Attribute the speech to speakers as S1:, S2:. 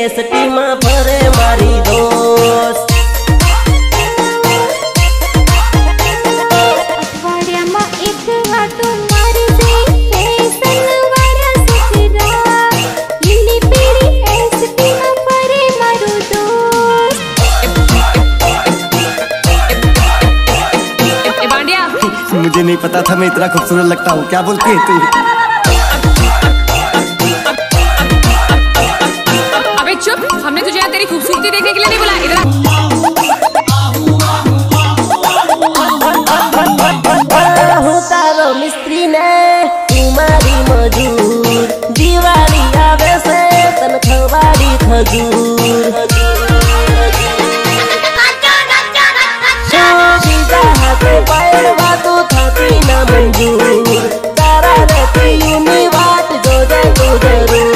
S1: ST में फरे मारी दोस्त।
S2: मुझे नहीं पता था मैं इतना खूबसूरत लगता हूँ। क्या बोलती है तू?
S3: अबे चुप, हमने तुझे यहाँ तेरी खूबसूरती देखने के लिए नहीं बुलाया। इधर
S1: तारो मिस्त्री ने तुम्हारी मजूर, दिवाली आवे से तन खवाड़ी खजूर। मंजूर तारा रहती यूनी बात जो जरूर।